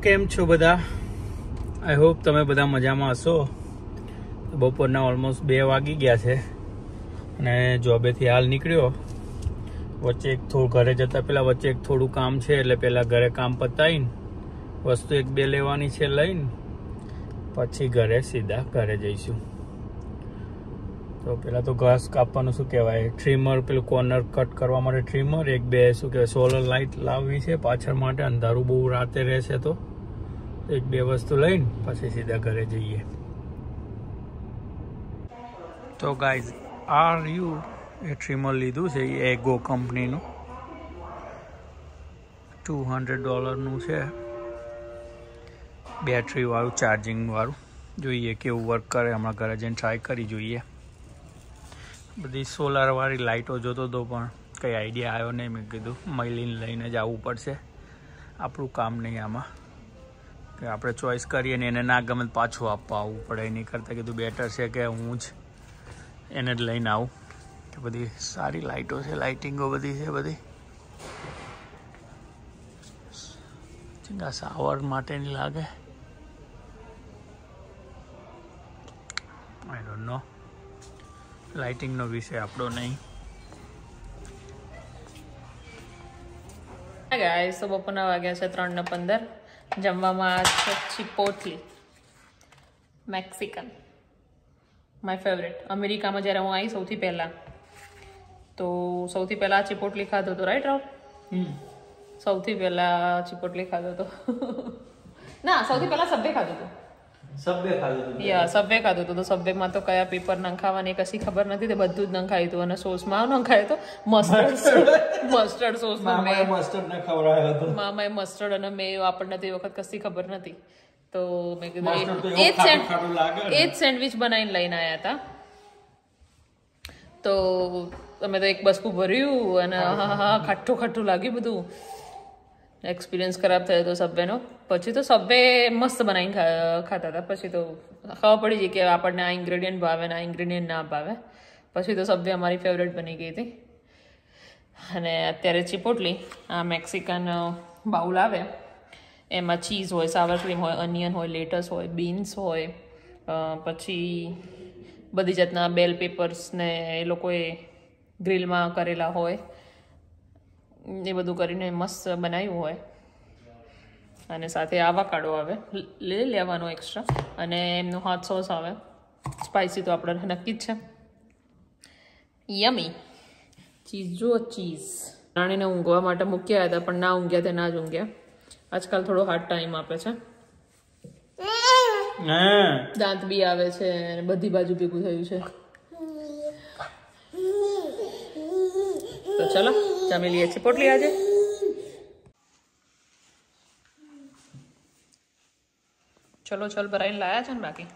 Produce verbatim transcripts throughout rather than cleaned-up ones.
કેમ છો બધા? આઈ હોપ તમે બધા મજામાં હશો. બપોરના ઓલમોસ્ટ બે વાગી ગયા છે અને જોબેથી હાલ નીકળ્યો. વચ્ચે એક થોડું ઘરે જતા પહેલાં વચ્ચે એક થોડું કામ છે, એટલે પહેલાં ઘરે કામ પતાવીને વસ્તુ એક બે લેવાની છે લઈને પછી ઘરે સીધા ઘરે જઈશું. તો પહેલાં તો ઘાસ કાપવાનું શું કહેવાય, ટ્રીમર, પેલું કોર્નર કટ કરવા માટે ટ્રીમર, એક બે શું કહેવાય સોલર લાઇટ લાવવી છે પાછળ માટે, અંધારું બહુ રાતે રહેશે તો એક બે વસ્તુ લઈને પછી સીધા ઘરે જઈએ. તો ગાઈઝ આ રહ્યું એ ટ્રીમર લીધું છે, એ એગો કંપનીનું ટુ હંડ્રેડ ડોલરનું છે, બેટરીવાળું ચાર્જિંગવાળું. જોઈએ કેવું વર્ક કરે, હમણાં ઘરે જઈને ટ્રાય કરી જોઈએ. બધી સોલારવાળી લાઇટો જોતો હતો પણ કંઈ આઈડિયા આવ્યો નહીં. મેં કીધું મહિલીને લઈને જ આવવું પડશે, આપણું કામ નહીં આમાં, કે આપણે ચોઈસ કરીએ ને એને ના ગમે પાછું આપવા આવવું પડે. એની કરતાં કીધું બેટર છે કે હું જ એને જ લઈને આવું. કે બધી સારી લાઇટો છે, લાઇટિંગો બધી છે બધી. ચિંતા સાવર માટેની લાગે, આઈ ડોન્ટ નો. લાઇટિંગનો વિષય આપણો નહીં. ગાઈસ, તો બપોરના વાગ્યા છે ત્રણ ને પંદર. જમવામાં છે ચિપોટલી મેક્સિકન, માય ફેવરેટ. અમેરિકામાં જ્યારે હું આવી સૌથી પહેલાં તો સૌથી પહેલાં ચિપોટલી ખાધો હતો, રાઈટ રાવ? સૌથી પહેલાં ચિપોટલી ખાધો હતો. ના, સૌથી પહેલાં સબ્વે ખાધો હતો. સબ્વે ખાધું હતું. યા સબ્વે ખાધું હતું. તો સબ્વેમાં તો કયા પેપર નંખાવાની કશી ખબર નથી, તે બધું જ નંખાયું હતું. અને સોસમાં નંખાયું તો મસ્ટર્ડ મસ્ટર્ડ સોસ. મસ્ટર્ડ ને ખવડાવ્યો હતો મામાએ મસ્ટર્ડ અને મેં આપણને તે વખત કશી ખબર નથી. તો મેં કીધું એ જ સેન્ડવિચ બનાવીને લઈને આવ્યા હતા. તો અમે તો એક બસકું ભર્યું અને હા હા ખાટું ખાટું લાગ્યું બધું. એક્સપિરિયન્સ ખરાબ થયો હતો સબ્વેનો. પછી તો સબ્વે મસ્ત બનાવીને ખાતા હતા. પછી તો ખબર પડી ગઈ કે આપણને આ ઇન્ગ્રેડિયન્ટ ભાવે ને આ ઇન્ગ્રેડિયન્ટ ના ભાવે. પછી તો સબ્વે અમારી ફેવરેટ બની ગઈ હતી. અને અત્યારે ચિપોટલી આ મેક્સિકન બાઉલ આવે, એમાં ચીઝ હોય, સાવર ક્રીમ હોય, અનિયન હોય, લેટસ હોય, બીન્સ હોય, પછી બધી જાતના બેલ પેપર્સ ને એ લોકોએ ગ્રીલમાં કરેલા હોય, એ બધું કરીને મસ્ત બનાવ્યું હોય. અને સાથે આવાકાડો આવે, લઈ લેવાનો એક્સ્ટ્રા. અને એમનો હોટ સોસ આવે, સ્પાઇસી તો આપણે નક્કી જ છે. યમી ચીઝ જુઓ, ચીઝ. રાણીને ઊંઘવા માટે મૂક્યા હતા પણ ના ઊંઘ્યા તે ના જ ઊંઘ્યા. આજકાલ થોડો હાર્ડ ટાઈમ આપે છે, દાંત બી આવે છે, બધી બાજુ ભેગું થયું છે. તો ચલો જમી લઈએ ચિપોટલી આજે. ચલો ચલ ભરાઈને લાયા છે ને બાકી.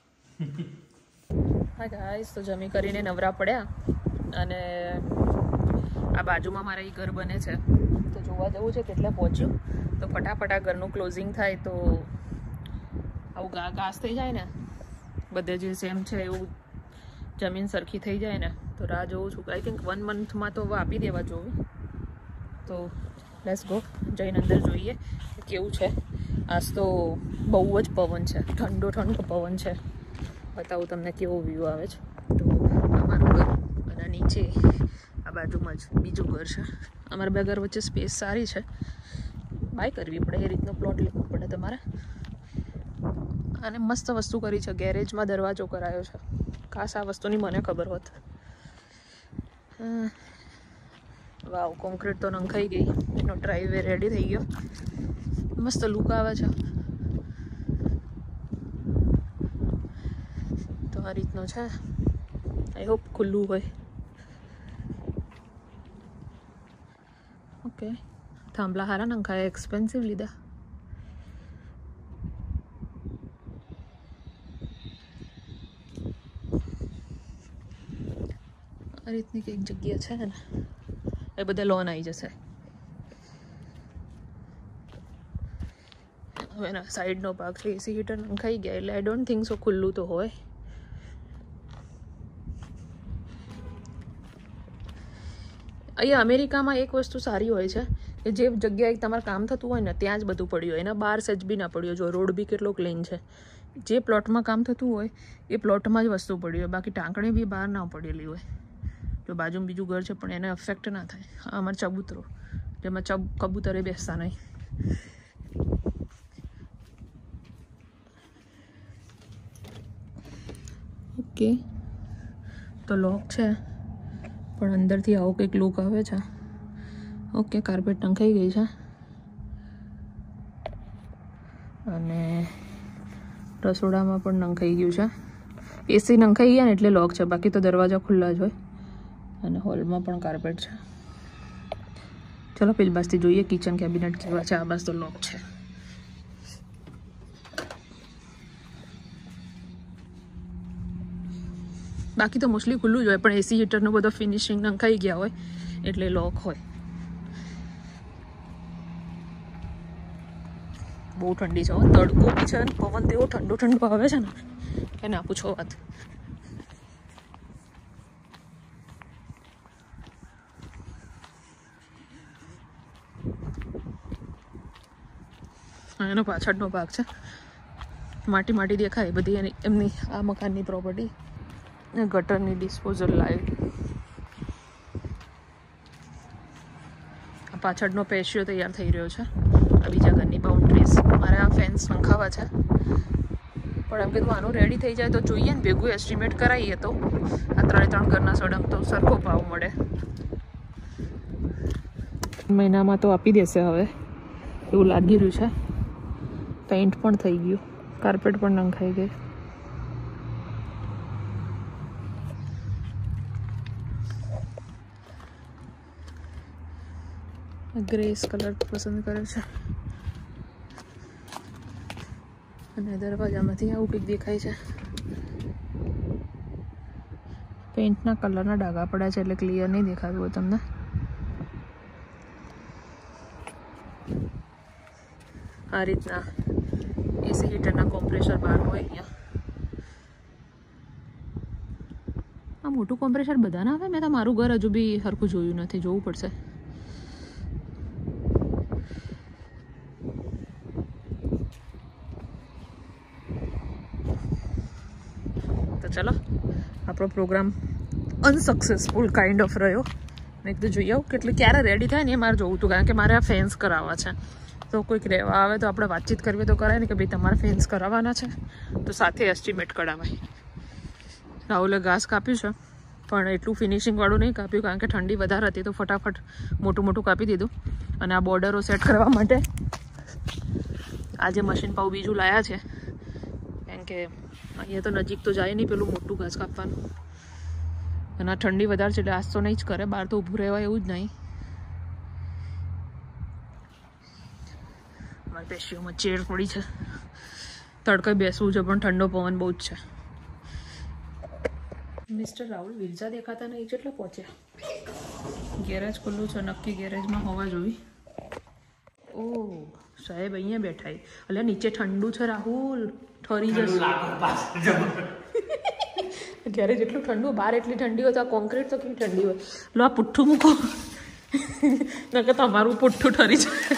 હા ગાઈસ, તો જમી કરીને નવરા પડ્યા અને આ બાજુમાં મારા એ ઘર બને છે તો જોવા જવું છે કેટલે પહોંચ્યું. તો ફટાફટ આ ઘરનું ક્લોઝિંગ થાય તો આવું ઘા ઘાસ થઈ જાય ને, બધે જે સેમ છે એવું જમીન સરખી થઈ જાય ને, તો રાહ જોઉં છું. આઈ થિંક વન મંથમાં તો આપી દેવા જોવું. તો લેટ્સ ગો, જઈને અંદર જોઈએ કે કેવું છે. આજ તો બહુ જ પવન છે, ઠંડો ઠંડો પવન છે. બતાવું તમને કેવો વ્યૂ આવે છે. તો અમારું ઘર અને નીચે આ બાજુમાં જ બીજું ઘર છે. અમારા બે ઘર વચ્ચે સ્પેસ સારી છે, બાય કરવી પડે, એ રીતનો પ્લોટ લેવો પડે તમારે. અને મસ્ત વસ્તુ કરી છે, ગેરેજમાં દરવાજો કરાયો છે. ખાસ આ વસ્તુની મને ખબર હોત. વાવ, કોન્ક્રીટ તો નંખાઈ ગઈ, એનો ડ્રાઈવે રેડી થઈ ગયો. મસ્ત લુક આવે છે. તો આ રીતનો છે. આઈ હોપ ખુલ્લું હોય. ઓકે, થાંભલા હારા નંખાયા, એક્સપેન્સિવ લીધા. આ રીતની કંઈક જગ્યા છે ને, એ બધા લોન આવી જશે. હવે એના સાઈડનો ભાગ છે, એસી હીટર નંખાઈ ગયા, એટલે આઈ ડોન્ટ થિંક સો ખુલ્લું તો હોય. અહીંયા અમેરિકામાં એક વસ્તુ સારી હોય છે એ જે જગ્યાએ તમારે કામ થતું હોય ને ત્યાં જ બધું પડ્યું હોય, એના બહાર સજ બી ના પડ્યું. જો રોડ બી કેટલો ક્લીન છે. જે પ્લોટમાં કામ થતું હોય એ પ્લોટમાં જ વસ્તુ પડી હોય, બાકી ટાંકણી બી બહાર ના પડેલી હોય. જો બાજુમાં બીજું ઘર છે પણ એને અફેક્ટ ના થાય. આ અમારે ચબૂતરો, જેમાં ચબ કબૂતરે બેસતા નહીં. ઓકે, તો લોક છે પણ અંદરથી આવો કંઈક લુક આવે છે. ઓકે, કાર્પેટ ટંકાઈ ગઈ છે અને રસોડામાં પણ નંખાઈ ગયું છે. એસી નંખાઈ ગયા ને એટલે લોક છે, બાકી તો દરવાજા ખુલ્લા જ હોય. અને હોલમાં પણ કાર્પેટ છે. ચલો પેલી બાજુથી જોઈએ કિચન કેબિનેટ કેવા છે. આ બાજુ તો લોક છે. બાકી તો મોસ્ટલી ખુલ્લું જ હોય, પણ એસી હીટરનું બધું ફિનિશિંગ નંખાઈ ગયા હોય એટલે લોક હોય. બહુ ઠંડી છે, તડકો બી છે ને પવન તેવો ઠંડો ઠંડો આવે છે ને કે ના પૂછો વાત. એનો પાછળનો ભાગ છે, માટી માટી દેખાય બધી એની એમની આ મકાનની પ્રોપર્ટી. ગટરની ડિસ્પોઝલ લાઈટ, પાછળનો પેશિયો તૈયાર થઈ રહ્યો છે. આ બીજા ઘરની બાઉન્ડ્રીઝ. મારે આ ફેન્સ નંખાવા છે પણ એમ કીધું આનું રેડી થઈ જાય તો જોઈએ ને, ભેગું એસ્ટિમેટ કરાવીએ તો આ ત્રણે ત્રણ ઘરના સડમ તો સરખો ભાવ મળે. મહિનામાં તો આપી દેશે હવે એવું લાગી રહ્યું છે. પેઇન્ટ પણ થઈ ગયું, કાર્પેટ પણ નંખાઈ ગઈ. ગ્રેસ કલર પસંદ કરે છે અને દરવાજામાંથી આવું કંઈક દેખાય છે. પેઇન્ટના કલરના ડાઘા પડ્યા છે એટલે ક્લિયર નહીં દેખાતું હોય તમને. આ રીતના એસી હીટરના કોમ્પ્રેસર બહાર હોય અહીંયા. આ મોટું કોમ્પ્રેસર બધા ના આવે. મેં તો મારું ઘર હજુ બી સરખું જોયું નથી, જોવું પડશે. તો ચલો, આપણો પ્રોગ્રામ અનસક્સેસફુલ કાઇન્ડ ઓફ રહ્યો. મેં કીધું જોઈ આવું કેટલું ક્યારે રેડી થાય ને એ મારે જોવું હતું, કારણ કે મારે આ ફેન્સ કરાવવા છે. તો કોઈક રહેવા આવે તો આપણે વાતચીત કરવી તો કરાય ને કે ભાઈ તમારે ફેન્સ કરાવવાના છે તો સાથે એસ્ટિમેટ કઢાવાય. રાહુલે ઘાસ કાપ્યું છે પણ એટલું ફિનિશિંગવાળું નહીં કાપ્યું, કારણ કે ઠંડી વધારે હતી તો ફટાફટ મોટું મોટું કાપી દીધું. અને આ બોર્ડરો સેટ કરવા માટે આજે મશીન પાઉં બીજું લાયા છે, કારણ કે અહીંયા તો નજીક તો જાય નહીં પેલું મોટું ઘાસ કાપવાનું. અને આ ઠંડી વધારે છે એટલે આજ તો નહીં જ કરે, બહાર તો ઊભું રહેવાય એવું જ નહીં. મારી પેશીઓમાં ચેર પડી છે, તડકે બેસવું છે પણ ઠંડો પવન બહુ જ છે. મિસ્ટર રાહુલ વિરજા દેખાતા નહીં, કેટલા પહોંચ્યા? ગેરેજ ખુલ્લું છે, નક્કી ગેરેજમાં હોવા જોઈએ. ઓ સાહેબ અહીંયા બેઠા, એટલે નીચે ઠંડુ છે રાહુલ, ઠરી જશે. ગેરેજ એટલું ઠંડુ, બહાર એટલી ઠંડી હોય તો આ કોન્ક્રીટ તો કેટલી ઠંડી હોય. લો આ પુઠ્ઠું મૂકો નકર તમારું પુઠ્ઠું ઠરી જાય.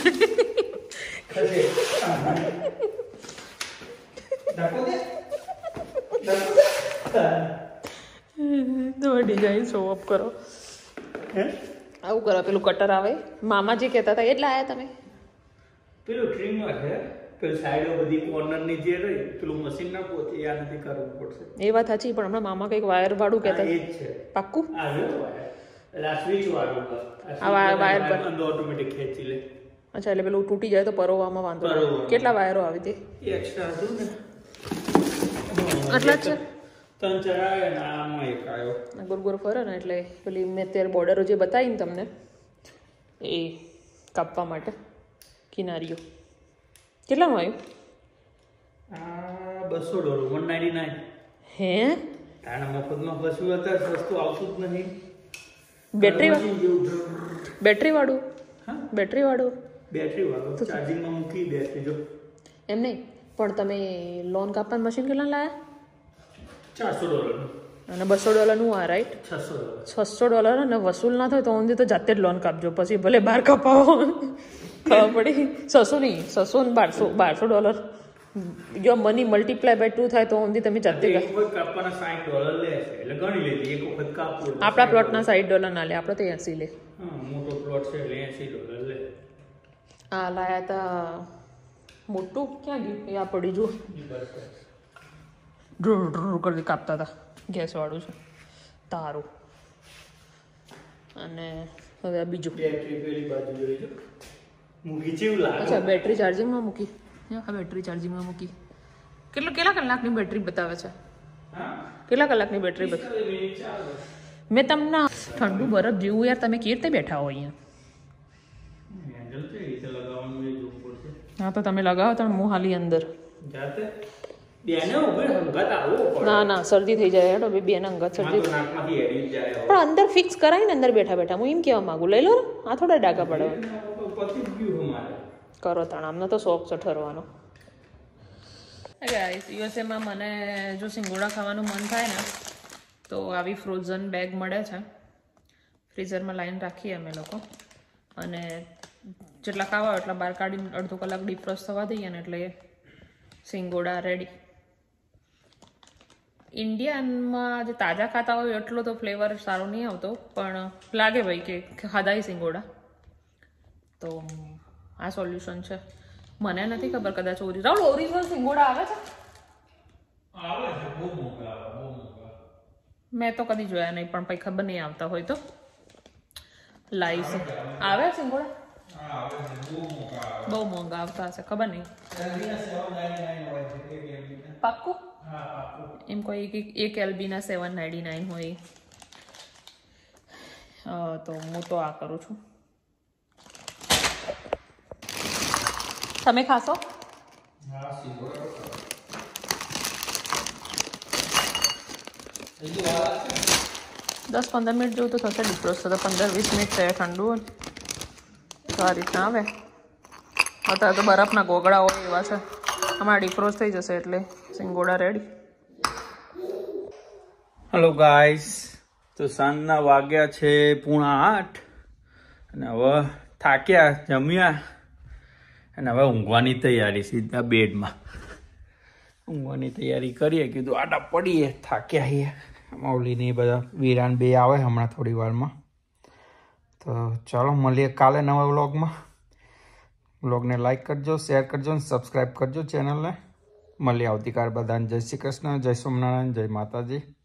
ડિઝાઇન શો અપ કરો, આવું કરો. પેલું કટર આવે, મામાજી કહેતા હતા એટલે આયા તમે. પેલું ટ્રીમર છે, પેલું સાઈડો બધી કોર્નરની જે રહી પેલું મશીન ના પહોંચે આ નથી કરવું પડશે. એ વાત સાચી, પણ હમણાં મામા કંઈક વાયર વાળું કહેતા એ જ છે. પાક્કું આ જો વાયર, એટલે આ સ્વિચ વાળું આ વાયર વાયર પર અંદર ઓટોમેટિક ખેંચી લે. અચ્છા, એટલે પેલું તૂટી જાય તો પરોવામાં વાંધો નહીં. કેટલા વાયરો આવી હતી? એક્સ્ટ્રા હતું ને આટલા જ છે. ત્રણ ચાર આવ્યા ને આમાં એક આવ્યો. ગોર ગોર ફરે ને એટલે પેલી મેં અત્યારે બોર્ડરો જે બતાવી ને તમને એ કાપવા માટે કિનારીઓ. કેટલાનું આવ્યું? આ બસો ડોલર, વન નાઇન્ટી નાઇન. હે તારા મફતમાં બસું અત્યારે સસ્તું આવતું જ નહીં. બેટરી બેટરી વાળું? હા બેટરી વાળું બેટરી વાળું ચાર્જિંગમાં મૂકી બેટરી. જો એમ નહીં, પણ તમે લોન કાપવાનું મશીન કેટલા લાયા? ચારસો ડોલર. અને બસો ડોલરનું આ રાઈટ છસો છસો ડોલર અને વસૂલ ના થાય તો ઊંધી તો જાતે જ લોન કાપજો પછી ભલે બાર કપાવો ખબર પડી છસો નહીં છસો ને બારસો બારસો ડોલર જો મની મલ્ટીપ્લાય બાય ટુ થાય તો ઊંધી તમે જાતે કાપવાના સાઠ ડોલર લે એટલે ગણી લેતી એક વખત કાપવું આપણા પ્લોટના સાઠ ડોલર ના લે આપણે તો એસી લે મોટો પ્લોટ છે એટલે એસી ડોલર લે આ લાયા તા મોટું ક્યાં ગયું એ આ પડી જુઓ ડ્રો ડ્રો કરી કાપતા હતા ગેસ વાળું છે તારું અને હવે આ બીજું બેટરી પેલી બાજુ જોઈ જો મૂકી જેવું લાગે અચ્છા બેટરી ચાર્જિંગમાં મૂકી હા બેટરી ચાર્જિંગમાં મૂકી કેટલું કેટલા કલાકની બેટરી બતાવે છે કેટલા કલાકની બેટરી બતાવે મેં તમને ઠંડુ બરફ જેવું યાર તમે કેવી રીતે બેઠા હો અહીંયા હા તો તમે લગાવો તો હું હાલી અંદર ના ના શરદી થઈ જાય હેડો બે ને અંગત શરદી પણ અંદર ફિક્સ કરાય ને અંદર બેઠા બેઠા હું એમ કહેવા માંગુ લઈ લો આ થોડા ડાકા પડવા કરો તાણ આમને તો શોખ છે ઠરવાનો યુએસએમાં મને જો સિંગોડા ખાવાનું મન થાય ને તો આવી ફ્રોઝન બેગ મળે છે ફ્રીઝરમાં લાઈન રાખીએ અમે લોકો અને જેટલા ખાવા હોય એટલા બહાર કાઢીને અડધો કલાક ડીફ્રોસ્ટ થવા દઈએ ને એટલે સિંગોડા રેડી ઇન્ડિયનમાં જે તાજા ખાતા હોય એટલો તો ફ્લેવર સારો નહીં આવતો પણ લાગે ભાઈ કે ખાધાય સિંગોડા તો આ સોલ્યુશન છે મને નથી ખબર કદાચ ઓરિજિનલ રાहुल ઓરિજિનલ સિંગોડા આવે છે આવે છે બહુ મોંઘા બહુ મોંઘા મેં તો કદી જોયા નહીં પણ પછી ખબર નહીં આવતા હોય તો લાઈવ આવે સિંગોડા બહુ મોંઘા આવતા હશે ખબર નહીં પાક્કું એમ કોઈ એક એલબીના સેવન નાઇન્ટી નાઇન હોય તો હું તો આ કરું છું તમે ખાશો દસ પંદર મિનિટ જેવું તો થશે ડિફ્રોસ્ટ થતા પંદર વીસ મિનિટ થયા ઠંડુ હોય તો આ રીતના આવે અત્યારે તો બરફના ગોગડા હોય એવા છે હમણાં ડિફ્રોસ્ટ થઈ જશે એટલે સિંગોડા રેડી હેલો ગાઈસ તો સાંજના વાગ્યા છે પૂણા આઠ અને હવે થાક્યા જમ્યા અને હવે ઊંઘવાની તૈયારી સીધા બેડમાં ઊંઘવાની તૈયારી કરીએ કીધું આટા પડીએ થાક્યા છીએ મૌલીને બધા વિરાન બે આવે હમણાં થોડી વારમાં તો ચાલો મળીએ કાલે નવા વ્લોગમાં વ્લોગને લાઈક કરજો શેર કરજો અને સબસ્ક્રાઈબ કરજો ચેનલને મળીએ આવતીકાલ બધાને જય શ્રી કૃષ્ણ જય સોમનારાયણ જય માતાજી